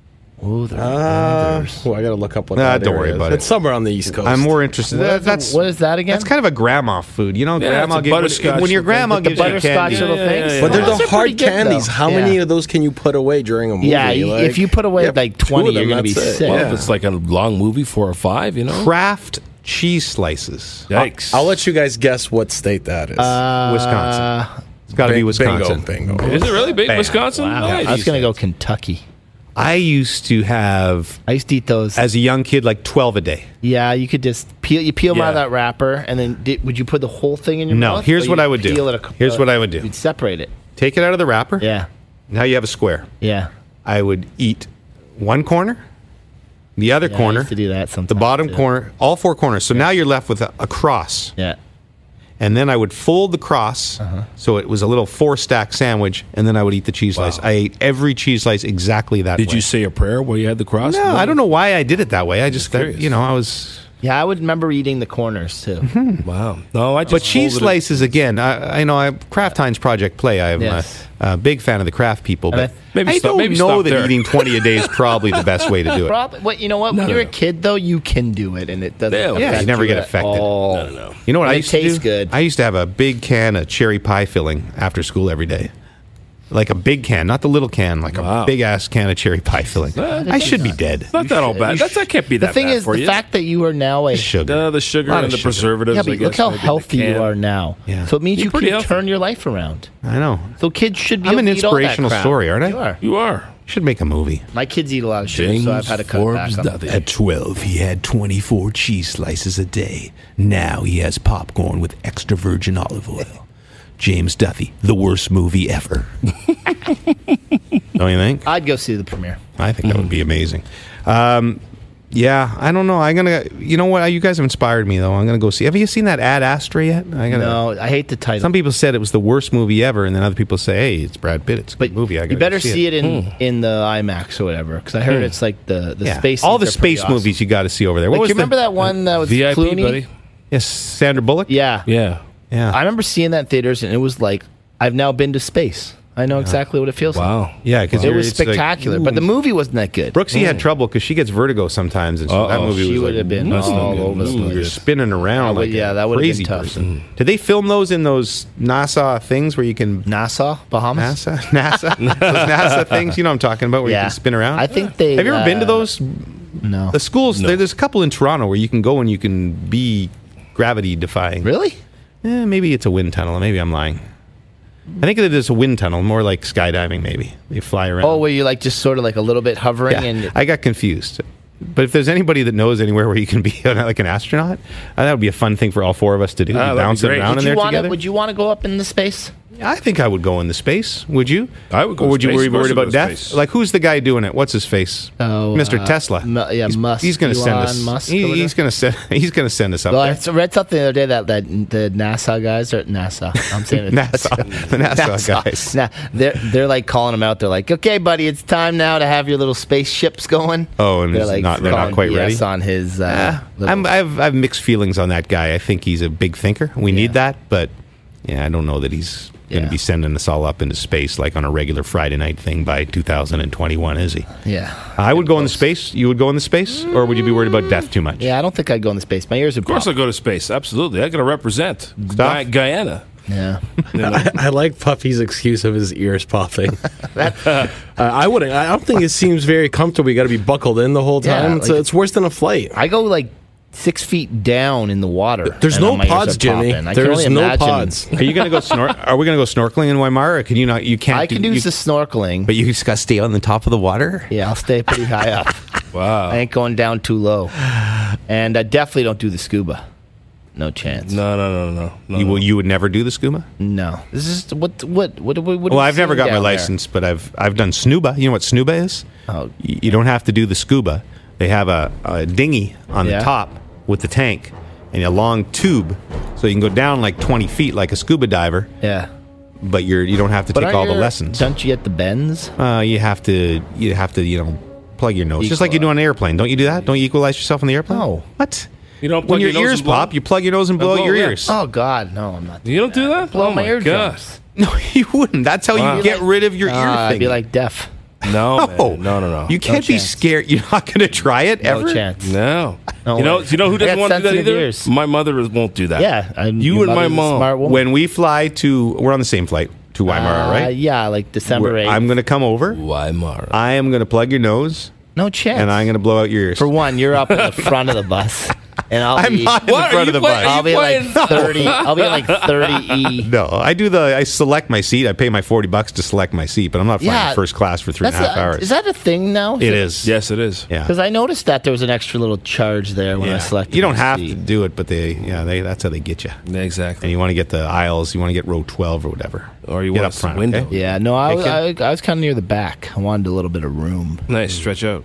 Oh, they're Uh, others. oh, I gotta look up what Nah, that don't area worry is. about it. It's somewhere on the East Coast. I'm more interested. What That, is it- that's what is that again? That's kind of a grandma food. You know, Yeah, grandma it's a gives when, butterscotch when your thing. grandma With the gives you butterscotch candy. little Yeah, yeah, things. yeah, But they're Those the are hard pretty good, candies. though. How Yeah. many of those can you put away during a movie? Yeah, you- Like, if you put away you have like two twenty, of them, you're gonna be that's it. sick. Well, Yeah. if it's like a long movie, four or five, you know. Kraft cheese slices. Yikes! I'll let you guys guess what state that is. Uh, Wisconsin. It's got to be Bing- Wisconsin. Bingo, bingo. Is it really big? Bam. Wisconsin? Wow. Nice. I was gonna go Kentucky. I used to have, I used to eat those. as a young kid, like twelve a day. Yeah, you could just peel. You peel them out of Yeah. that wrapper, and then did, would you put the whole thing in your No, mouth? here's or what you'd I would do. peel it a- Here's uh, what I would do. You'd separate it. Take it out of the wrapper. Yeah, Now you have a square. yeah. I would eat one corner, the other Yeah, I corner, used to do that sometimes. the bottom too. corner, all four corners. So now you're left with a, a cross. Yeah. And then I would fold the cross Uh-huh. so it was a little four stack sandwich, and then I would eat the cheese slice. I ate every cheese slice exactly that Did way. you say a prayer while you had the cross? No, I don't know why I did it that way. I just, that, curious. you know, I was. Yeah, I would remember eating the corners too. Wow. No, I just. But cheese folded it. slices again. I, I know. I Kraft Heinz Project Play. I'm Yes. a, a big fan of the Kraft people, And but I- Maybe I stop- don't maybe know stop that there. eating twenty a day is probably the best way to do it. Probably. What you know? What? when no, you're no. a kid, though, you can do it, and it doesn't. Yeah, Yeah, affect you never get at affected. all. No, no, no. You know what And I it used to tastes do? good. I used to have a big can of cherry pie filling after school every day. Like a big can, not the little can, like Wow. a big ass can of cherry pie filling. I should be dead. Not that all bad. That's, that can't be The that thing bad is, for the you. fact that you are now a Sugar. Uh, the sugar Lot and of the sugar. preservatives. yeah, I but guess, look how maybe in the healthy you can. are now. Yeah. So it means You're you pretty can healthy. turn your life around. I know. So kids should be. I'm able an to eat all that inspirational crap. story, aren't I? You are. You are. Should make a movie. My kids eat a lot of sugar, James so I've had to cut Forbes back on. Duthie. At twelve, he had twenty-four cheese slices a day. Now he has popcorn with extra virgin olive oil. James Duthie, the worst movie ever. Don't you think? I'd go see the premiere. I think that would be amazing. Um, yeah, I don't know. I'm gonna. You know what? You guys have inspired me, though. I'm gonna go see. Have you seen that Ad Astra yet? I gotta, No, I hate the title. Some people said it was the worst movie ever, and then other people say, "Hey, it's Brad Pitt. It's a but good movie." I gotta you better go see it, in, Hmm. in the IMAX or whatever, because I heard Hmm. it's like the the Yeah. space. All the scenes are pretty space awesome. movies you got to see over there. What Like, was you remember the, that one that was V I P, Clooney? buddy. Yes, Sandra Bullock. Yeah, Yeah. Yeah. I remember seeing that in theaters, and it was like I've now been to space. I know exactly what it feels like. Wow. Yeah, because It was spectacular, but the movie wasn't that good. Brooksy had trouble because she gets vertigo sometimes, and so that Uh-oh. movie She was would like, have been that's all not good. over the Ooh, place. You're spinning around That would- like yeah, a that would have been crazy tough. person. Did they film those in those NASA things where you can NASA, Bahamas. NASA, NASA, those NASA things? You know what I'm talking about, where you Yeah. can spin around. I think they. Have you ever been to uh, those? No. The schools. There, there's a couple in Toronto where you can go and you can be gravity defying. Really? Eh, maybe it's a wind tunnel. Maybe I'm lying. I think it is a wind tunnel, more like skydiving. Maybe you fly around. Oh, where you like just sort of like a little bit hovering Yeah, and. I got confused. But if there's anybody that knows anywhere where you can be like an astronaut, uh, that would be a fun thing for all four of us to do. Ah, Be that'd be bouncing great. around would in you there wanna, together. Would you want to go up in the space? I think I would go into space. Would you? I would go Or would to you space. worry Of course worried I'd go about to death? space. Like, who's the guy doing it? What's his face? Oh, Mister uh, Tesla. Mu- yeah, he's, Musk. He's going to send Elon us. Musk he- or he's going to send. He's going to send us up Well, there. I read something the other day that, that the NASA guys are NASA. I'm saying it. NASA. The NASA guys. Nah, they're they're like calling him out. They're like, okay, buddy, it's time now to have your little spaceships going. Oh, and they're it's like not, they're not calling quite B S ready. on his. Uh, little- I'm, I've I've mixed feelings on that guy. I think he's a big thinker. We need that, but yeah, I don't know that he's going to Yeah. be sending us all up into space like on a regular Friday night thing by two thousand twenty-one, is he? yeah, I would go into space. You would go into space, or would you be worried about death too much? yeah. I don't think I'd go into space. My ears are. Of course, I go to space. Absolutely, I got to represent Guy- Guyana. Yeah. I, I like Puffy's excuse of his ears popping. uh, I wouldn't. I don't think it seems very comfortable. You got to be buckled in the whole Yeah, time. it's, like- it's worse than a flight. I go like six feet down in the water. There's and no then my ears pods, are Jimmy. popping. I can There's only no imagine- pods. Are you going to go snor- Are we going to go snorkeling in Weimar? Or can you not? You can't. I can do you, the snorkeling. but you just got to stay on the top of the water. Yeah, I'll stay pretty high up. Wow. I ain't going down too low. And I definitely don't do the scuba. No chance. No, no, no, no, no. You will. You would never do the scuba. No. This is what what what what. what Well, I've never got my license, but I've I've done snuba. You know what snuba is? Oh. Y- You don't have to do the scuba. They have a, a dinghy on Yeah. the top with the tank and a long tube, so you can go down like twenty feet like a scuba diver. Yeah. But you're you don't have to But take aren't all the your- lessons. Don't you get the bends? Uh, you have to you have to you know plug your nose just like you do on an airplane. Don't you do that? Don't you equalize yourself on the airplane? No. What? You don't When plug your, your nose ears and blow? pop, you plug your nose and blow, And out blow, your yeah. ears. Oh God, no, I'm not. You don't do that? Blow oh my my eardrums. No, you wouldn't. That's how Wow. you get rid of your ear Ah, thing. I'd be like deaf. No, no, man. no, no, no. You can't be chance. scared. You're not going to try it No ever. chance. No. No you know, way. you know who I doesn't got want to do that sensitive either? ears. My mother is- won't do that. Yeah, I'm- You your and my mother's a mom. smart woman. When we fly to, we're on the same flight to Weimar, Uh, right? Yeah, like December We're- eighth. I'm going to come over. Weimar. I am going to plug your nose, no chance. and I'm going to blow out your ears. For one, you're up in the front of the bus, and I'll I'm be. not in the What? Are front you of the play- bus. are I'll you be like playing- thirty. I'll be like thirty e. No, I do the. I select my seat. I pay my forty bucks to select my seat, but I'm not flying Yeah, first class for three and a half a- hours. Is that a thing now? it is. Yes, it is. Yeah. Because I noticed that there was an extra little charge there when I Yeah. selected. You don't my have seat. to do it, but they. Yeah, they. That's how they get you. Yeah, exactly. And you want to get the aisles. You want to get row twelve or whatever. Or you get want up the front. window. Okay? Yeah, no, I Hey, was, I, I was kind of near the back. I wanted a little bit of room. Nice. Stretch out.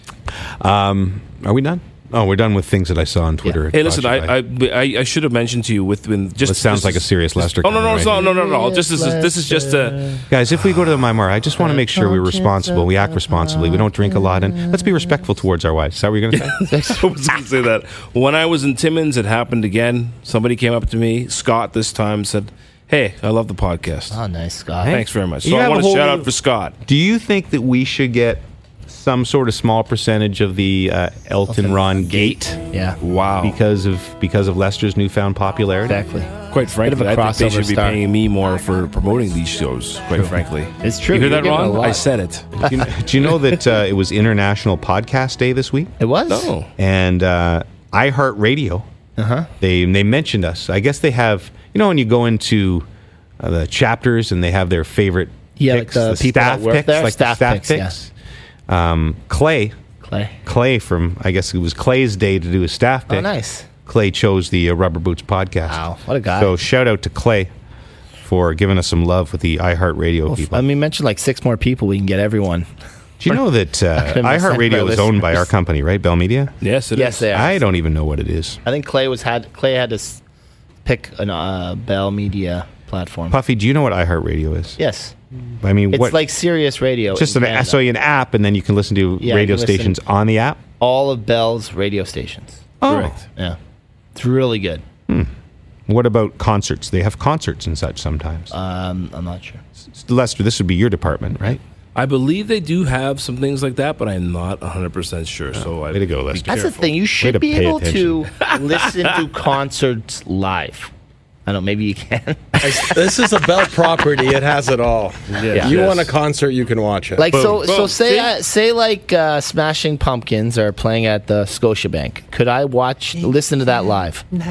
Um, are we done? Oh, we're done with things that I saw on Twitter. Hey, listen, Brought I, you by- I, I, I should have mentioned to you with when just. This sounds just- like a serious Lester Oh no, no, comment, no, right? no, no, no, no. Just this is this is just a. Guys, if we go to the Weimar, I just want to make sure we're responsible. We act responsibly. We don't drink a lot, and let's be respectful towards our wives. Is that what you're going to say? I was going to say that. When I was in Timmins, it happened again. Somebody came up to me, Scott this time, said, "Hey, I love the podcast." Oh, nice, Scott. Thanks very much. So You I have want a to whole- shout out for Scott. Do you think that we should get some sort of small percentage of the uh, Elton Ron gate Yeah, Wow. because of because of Lester's newfound popularity? exactly. Quite frankly, Bit of a I think they crossover should be star. paying me more for promoting these shows. Quite frankly, It's true. You hear You're that giving a wrong? lot. I said it. Do you, do you know that uh, it was International Podcast Day this week? It was. No. And uh, iHeartRadio, Uh-huh. they they mentioned us. I guess they have, you know, when you go into uh, the chapters and they have their favorite Yeah, like picks, the people that staff work picks, there? like the Staff staff picks, picks. Um, Clay, Clay. Clay from, I guess it was Clay's day to do his staff pick. Oh, nice. Clay chose the uh, Rubber Boots podcast. Wow, what a guy. So shout out to Clay for giving us some love with the iHeartRadio Well, people. I mean, mention like six more people. We can get everyone. Do you know that uh, could've missed that iHeartRadio by is owned by our listeners. company, right? Bell Media? Yes, it is. Yes, they are. I don't even know what it is. I think Clay was had Clay had to s- pick an uh, Bell Media platform. Puffy, do you know what iHeartRadio is? Yes, I mean, it's what? like Sirius Radio. It's just in an Canada. so you an app, and then you can listen to Yeah, you radio can listen- stations on the app. all of Bell's radio stations. Oh. Correct. Yeah, it's really good. What about concerts? They have concerts and such sometimes. Um, I'm not sure. Lester, this would be your department, right? I believe they do have some things like that, but I'm not one hundred percent sure. So I Way to go, Lester. That's the careful. thing. You Way should to be pay able attention. to listen to concerts live. I don't know. Maybe you can. This is a Bell property. It has it all. Yeah. You Yes. want a concert, you can watch it. Like so, Boom. so Boom. say See? uh, say like uh, Smashing Pumpkins are playing at the Scotiabank. Could I watch, listen to that live? uh,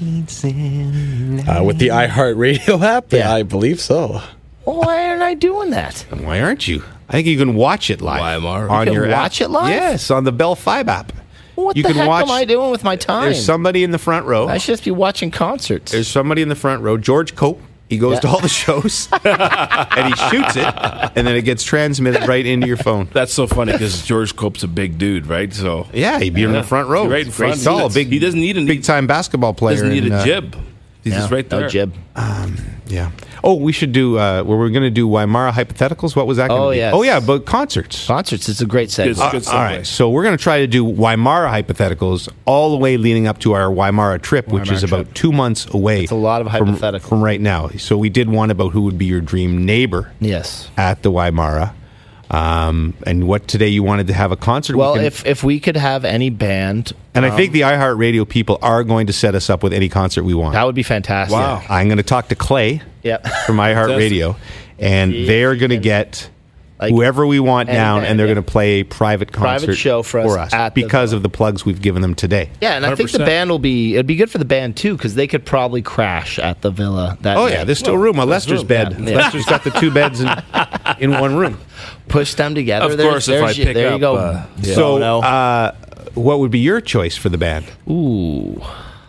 with the iHeartRadio app, yeah. Yeah. I believe so. Well, why aren't I doing that? Why aren't you? I think you can watch it live Weimar. on You can your watch app. it live? Yes, on the Bell Five app. What You the can heck watch- am I doing with my time? There's somebody in the front row. I should just be watching concerts. There's somebody in the front row. George Cope He goes Yeah. to all the shows and he shoots it, and then it gets transmitted right into your phone. That's so funny because George Cope's a big dude, right? So Yeah, he'd be in the front row. You're right in front. Great tall, big. He doesn't need a big time basketball player. Doesn't need and, a uh, jib. He's Yeah, just right there. no jib. Yeah. Oh, we should do. Uh, where we're going to do Weimara Hypotheticals. What was that? Gonna Oh, be? yes. Oh yeah, but concerts. Concerts. It's a great segment. It's a good Uh, all segue. right, so we're going to try to do Weimara Hypotheticals all the way leading up to our Weimara trip, which Weimar is about trip. two months away. It's a lot of from- hypotheticals. from right now. So we did one about who would be your dream neighbor Yes. at the Weimara, um, and what today you wanted to have a concert. We Well, can- if if we could have any band, and I um, think the iHeartRadio people are going to set us up with any concert we want. that would be fantastic. Wow. I'm going to talk to Clay Yep. from iHeartRadio, and See if they're we going to can- get Like, whoever we want any down, band, and they're yeah. going to play a private concert Private show for us at the because Villa. of the plugs we've given them today. Yeah, and I think the one hundred percent. band will be. It'd be good for the band too because they could probably crash at the Villa. That Oh night. yeah, there's still room. Well, Lester's room, bed. yeah. Lester's got the two beds in, in one room. Push them together. Of There's- course, if I there's you- pick there you up, go. uh, yeah. So, Bono. uh, what would be your choice for the band? Ooh,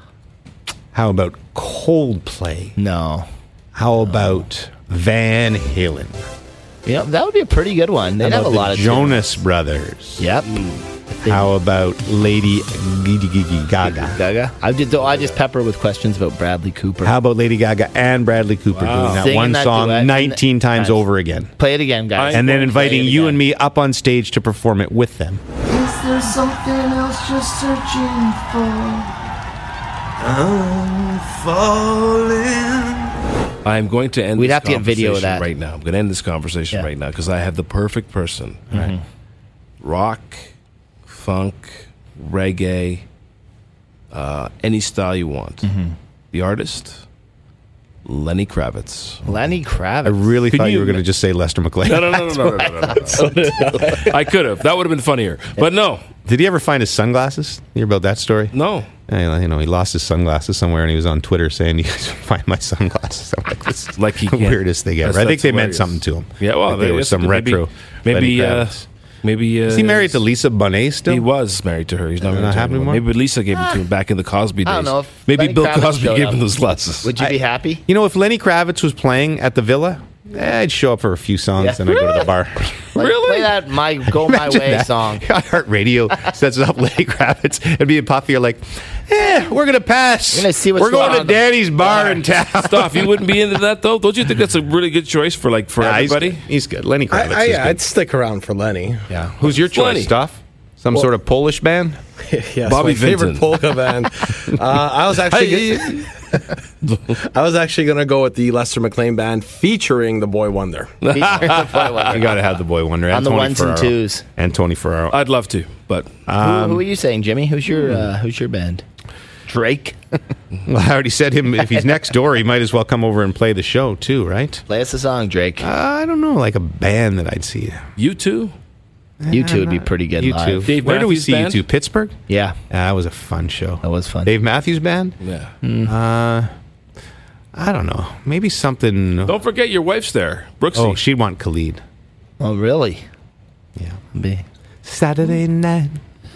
How about Coldplay? no. How about Van Halen? Yeah, that would be a pretty good one. They'd How have a about lot the of Jonas Brothers? Yep. How about Lady Gigi Gigi Gaga? Gaga. I did. I just pepper with questions about Bradley Cooper. How about Lady Gaga and Bradley Cooper doing that Singing one that song duet. nineteen times Guys. over again? Play it again, guys. And then inviting Play it you again. and me up on stage to perform it with them. Is there something else you're searching for? I'm falling. I'm going to end We'd this have to get video of conversation that. right now. I'm going to end this conversation Yeah. right now because I have the perfect person. Mhm. Rock, funk, reggae, uh, any style you want. Mm-hmm. The artist, Lenny Kravitz. Lenny Kravitz. I really Can thought you, you were going to just say Lester McLean. No, no, no, no, no, no, no, no, no. I could have. That would have been funnier. But no. Did he ever find his sunglasses? You hear about that story? No. Yeah, you know, he lost his sunglasses somewhere, and he was on Twitter saying, "You guys find my sunglasses." I'm like, this is Like he the can't- weirdest thing ever. That's- I think that's they meant hilarious. something to him. Yeah, well, Like they were that's some good. Maybe- retro. Maybe, Lenny uh, Kravitz. maybe. Uh, Is he married to Lisa Bonet still? He was married to her. He's not They're married not to her happy anymore. anymore? Maybe Lisa gave him to him back in the Cosby days. I don't know if Maybe Lenny Bill Kravitz Cosby showed gave up. him those glasses. Would you I- be happy? You know, if Lenny Kravitz was playing at the Villa, eh, I'd show up for a few songs, Yeah. and I'd go to the bar. Like, Really? Play that "My Go My Imagine Way" that. song. iHeartRadio sets up Lenny Kravitz, and me and Puffy are like, "Eh, we're gonna pass. We're gonna see what's We're going going to on. Danny's bar in town." Stuff. You wouldn't be into that though. Don't you think that's a really good choice for like for Nah, he's everybody? good. He's good. Lenny Kravitz I, I, is yeah, good. I'd stick around for Lenny. Yeah. Who's your choice, Lenny. Stuff? Some Well- sort of Polish band? Yes, Bobby my favorite Vinton. polka band. Uh, I was actually, I was actually going to go with the Lester McLean band featuring the Boy Wonder. You got to have the Boy Wonder. On the Tony ones and Ferraro. twos. And Tony Ferraro. I'd love to, but Um, who, who are you saying, Jimmy? Who's your uh, Who's your band? Drake. Well, I already said him. If he's next door, he might as well come over and play the show too, right? Play us a song, Drake. Uh, I don't know, like a band that I'd see. you too. You two would be pretty good You live. two. Dave Where do we Matthews see Band? you two? Pittsburgh? Yeah, Yeah, that was a fun show. that was fun. Dave Matthews Band? Yeah. Uh, I don't know. Maybe something. Don't forget your wife's there, Brooksy. Oh, she'd want Khalid. Oh, really? Yeah. Be. Saturday night.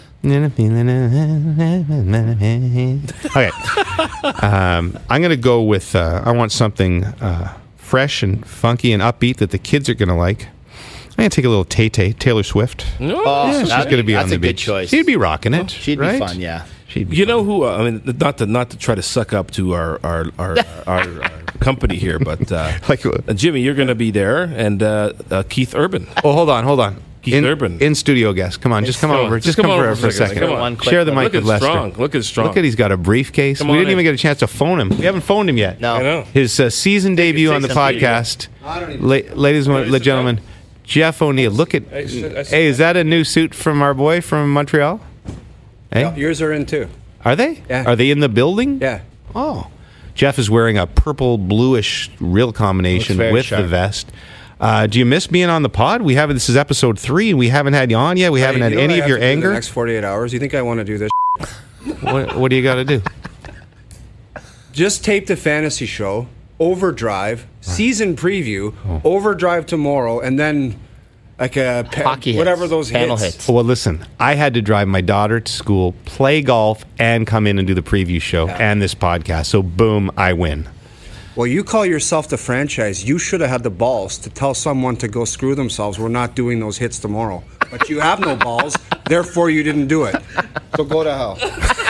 Okay. Um, I'm going to go with, uh, I want something uh, fresh and funky and upbeat that the kids are going to like. I'm going to take a little Tay-Tay, Taylor Swift. No. Oh, Yeah, she's that'd going to be that's on the a good beach. choice. She'd be rocking it. She'd right? be fun, yeah. She'd be You know who? Uh, I mean, not to not to try to suck up to our our our, our, our company here, but uh, like, uh, Jimmy, you're going to be there, and uh, uh, Keith Urban. oh, hold on, hold on. Keith in, Urban. in studio guest. Come on, just come Come on, over. just Just come come over over for a second. Come on. Share the mic Look with at Lester. strong. Look at strong. Look at he's got a briefcase. Come we on didn't in. even get a chance to phone him. We haven't phoned him yet. No. I know. His uh, season debut say on the something. podcast. La- ladies and sit gentlemen, Jeff O'Neill. Look at. I sit- I sit Hey, is that a new suit from our boy from Montreal? Hey, Yours are in too. are they? Yeah. Are they in the building? Yeah. Oh, Jeff is wearing a purple bluish real combination Looks very with the sharp. vest. Uh, do you miss being on the pod? We haven't. This is episode three, and we haven't had you on yet. We haven't Hey, had you know any what I of your have to do anger. The next forty-eight hours. You think I want to do this? What, what do you got to do? Just tape the fantasy show, Overdrive, season preview, Overdrive tomorrow, and then like a pa- Hockey hits, whatever those panel hits. hits. Well, listen, I had to drive my daughter to school, play golf, and come in and do the preview show and this podcast. So, boom, I win. Well, you call yourself the franchise. You should have had the balls to tell someone to go screw themselves. We're not doing those hits tomorrow. But you have no balls, therefore you didn't do it. So go to hell.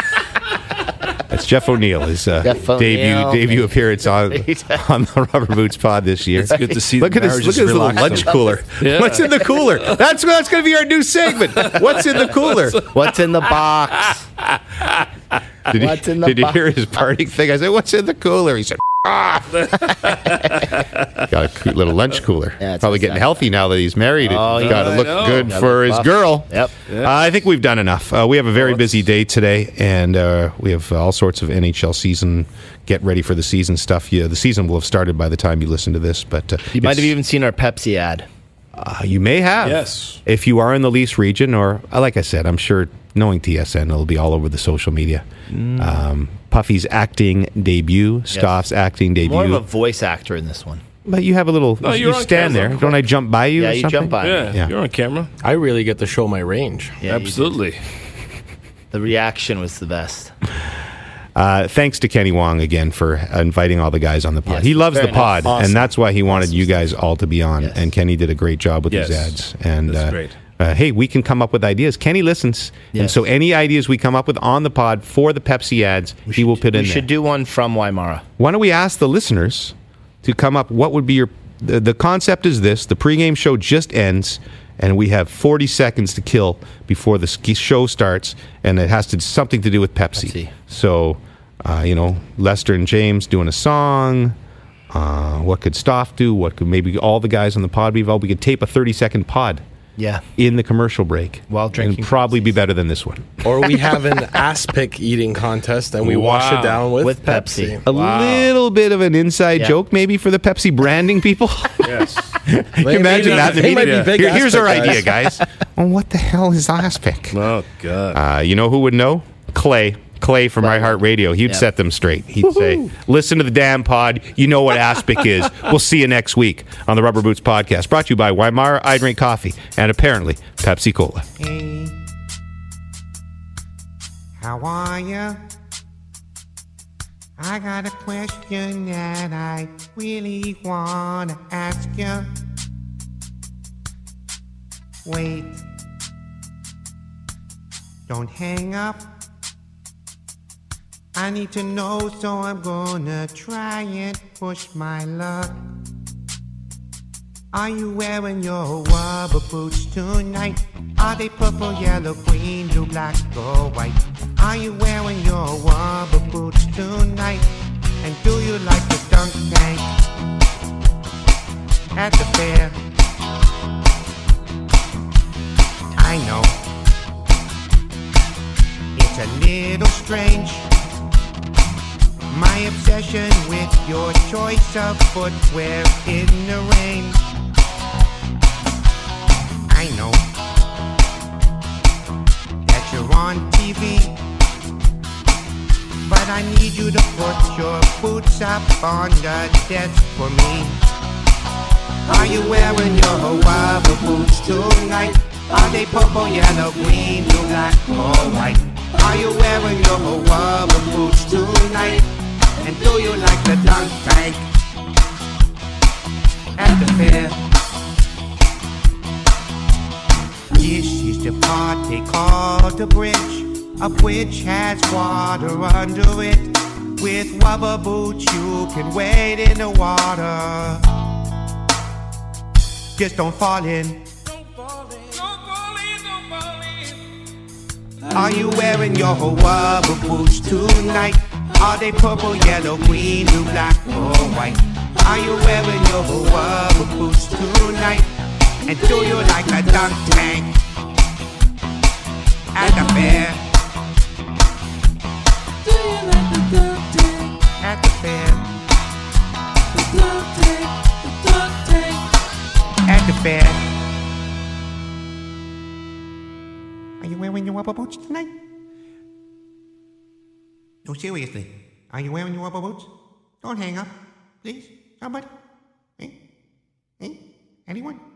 That's Jeff O'Neill, his uh, Jeff debut O'Neill. debut appearance on on the Rubber Boots Pod this year. It's good to see. Look the at his look at his little lunch cooler. Yeah. What's in the cooler? That's that's going to be our new segment. What's in the cooler? What's in the box? Did, What's you, in the did you box? hear his parting thing? I said, "What's in the cooler?" He said, "Ah." Got a cute little lunch cooler. Yeah, it's Probably a getting snack. healthy now that he's married. Oh, He's yeah, got to I look know. good Gotta for look his buff. girl. Yep. Uh, I think we've done enough. Uh, we have a very busy day today, and uh, we have all sorts of N H L season, get ready for the season stuff. Yeah, the season will have started by the time you listen to this, but uh, You might have it's- even seen our Pepsi ad. uh, you may have. Yes. If you are in the Leafs region, or uh, like I said, I'm sure knowing T S N, it'll be all over the social media. Mm. Um, Puffy's acting debut, Stoff's acting debut. More of a voice actor in this one. But you have a little. No, you you're on stand camera. there. Don't I jump by you? Yeah, or you something? jump by. Yeah, Yeah. you're on camera. I really get to show my range. Yeah, you Absolutely. did. The reaction was the best. Uh, thanks to Kenny Wong again for inviting all the guys on the pod. Yes, he loves very the pod, nice. Awesome. and that's why he wanted you guys all to be on. Yes. And Kenny did a great job with Yes. his ads. And That's uh, great. Uh, hey, we can come up with ideas. Kenny listens, and Yes. so any ideas we come up with on the pod for the Pepsi ads, he will put in We there. should do one from Weimara. Why don't we ask the listeners to come up? What would be your? The, the concept is this: the pregame show just ends, and we have forty seconds to kill before the ski show starts, and it has to something to do with Pepsi. Pepsi. So, uh, you know, Lester and James doing a song. Uh, what could Stoff do? What could maybe all the guys on the pod be involved? We could tape a thirty-second pod. Yeah. In the commercial break. While drinking It'd probably be better than this one. Or we have an ass pick eating contest and we wash Wow. it down with, With Pepsi. Pepsi. A little bit of an inside Yeah. joke maybe for the Pepsi branding people. Yes. Can you They imagine may that? be- in the they might meeting? be big Here- ass here's our pick idea, guys. Well, what the hell is ass pick? Oh God. Uh, you know who would know? Clay. Clay from iHeartRadio. He'd Yep. set them straight. He'd say, listen to the damn pod. You know what aspic is. We'll see you next week on the Rubber Boots Podcast. Brought to you by Weimara I Drink Coffee and apparently Pepsi Cola. Hey, how are you? I got a question that I really want to ask you. Wait, don't hang up. I need to know, so I'm gonna try and push my luck. Are you wearing your rubber boots tonight? Are they purple, yellow, green, blue, black, or white? Are you wearing your rubber boots tonight? And do you like the dunk tank at the fair? I know it's a little strange, my obsession with your choice of footwear in the rain. I know that you're on T V, but I need you to put your boots up on the desk for me. Are you wearing your rubber boots tonight? Are they purple, yellow, green, blue, black, or white? Are you wearing your rubber boots tonight? And do you like the dunk tank at the fair? This is the part they call the bridge. A bridge has water under it. With rubber boots you can wade in the water. Just don't fall in. Are you wearing your rubber boots tonight? Are they purple, yellow, green, blue, black, or white? Are you wearing your rubber boots tonight? And do you like a dunk tank at the fair? Do you like the dunk tank at the fair? The dunk tank, the dunk tank at the fair. Are you wearing your rubber boots tonight? No, seriously. Are you wearing your rubber boots? Don't hang up. Please. Somebody. Hey? Hey? Anyone?